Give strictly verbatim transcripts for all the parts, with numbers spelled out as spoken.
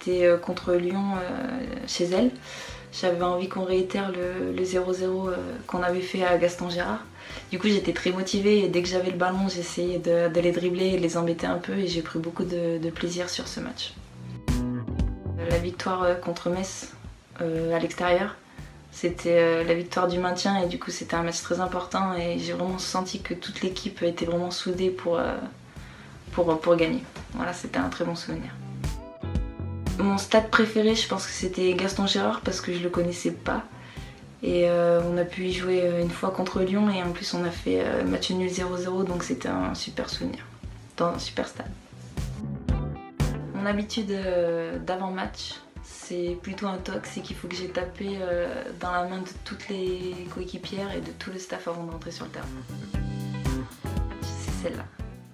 c'était contre Lyon euh, chez elle. J'avais envie qu'on réitère le zéro zéro euh, qu'on avait fait à Gaston Gérard. Du coup j'étais très motivée et dès que j'avais le ballon j'essayais de, de les dribbler et de les embêter un peu et j'ai pris beaucoup de, de plaisir sur ce match. La victoire contre Metz euh, à l'extérieur, c'était euh, la victoire du maintien et du coup c'était un match très important et j'ai vraiment senti que toute l'équipe était vraiment soudée pour, euh, pour, pour gagner. Voilà, c'était un très bon souvenir. Mon stade préféré, je pense que c'était Gaston Gérard parce que je le connaissais pas. Et euh, on a pu y jouer une fois contre Lyon et en plus on a fait euh, match nul zéro zéro, donc c'était un super souvenir, dans un super stade. Mon habitude euh, d'avant-match, c'est plutôt un toc, c'est qu'il faut que j'ai tapé euh, dans la main de toutes les coéquipières et de tout le staff avant d'entrer sur le terrain. C'est celle-là.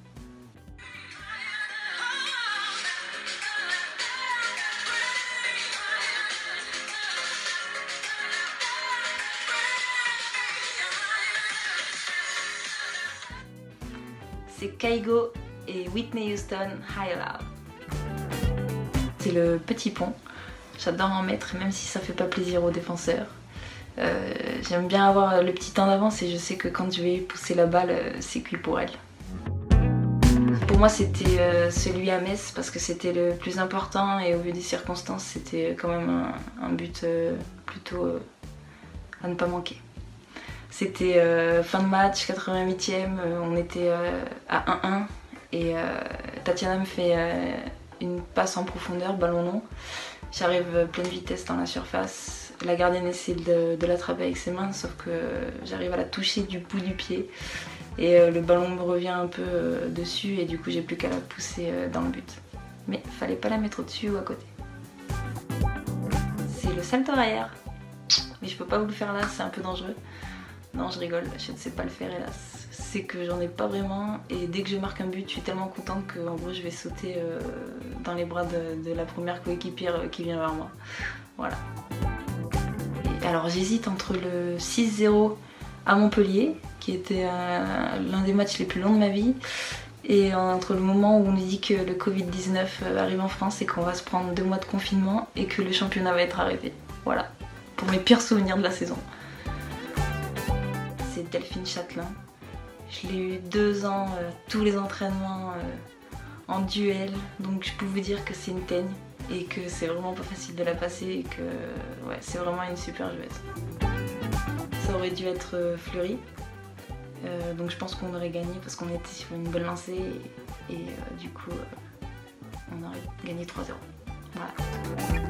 C'est Kygo et Whitney Houston, High Love. C'est le petit pont. J'adore en mettre, même si ça fait pas plaisir aux défenseurs. Euh, J'aime bien avoir le petit temps d'avance et je sais que quand je vais pousser la balle, c'est cuit pour elle. Pour moi, c'était euh, celui à Metz parce que c'était le plus important et au vu des circonstances, c'était quand même un, un but euh, plutôt euh, à ne pas manquer. C'était euh, fin de match, quatre-vingt-huitième, euh, on était euh, à un un et euh, Tatiana me fait euh, une passe en profondeur, ballon long. J'arrive pleine vitesse dans la surface, la gardienne essaie de, de l'attraper avec ses mains sauf que j'arrive à la toucher du bout du pied et euh, le ballon me revient un peu euh, dessus et du coup j'ai plus qu'à la pousser euh, dans le but. Mais fallait pas la mettre au-dessus ou à côté. C'est le salto arrière, mais je peux pas vous le faire là, c'est un peu dangereux. Non, je rigole, je ne sais pas le faire hélas. C'est que j'en ai pas vraiment et dès que je marque un but, je suis tellement contente que en gros je vais sauter euh, dans les bras de, de la première coéquipière qui vient vers moi. Voilà. Et alors j'hésite entre le six zéro à Montpellier, qui était euh, l'un des matchs les plus longs de ma vie, et entre le moment où on nous dit que le Covid dix-neuf arrive en France et qu'on va se prendre deux mois de confinement et que le championnat va être arrêté. Voilà, pour mes pires souvenirs de la saison. C'est Delphine Châtelain. Je l'ai eu deux ans, euh, tous les entraînements euh, en duel, donc je peux vous dire que c'est une teigne et que c'est vraiment pas facile de la passer et que ouais, c'est vraiment une super joueuse. Ça aurait dû être euh, Fleury, euh, donc je pense qu'on aurait gagné parce qu'on était sur une bonne lancée et, et euh, du coup euh, on aurait gagné trois zéro. Voilà.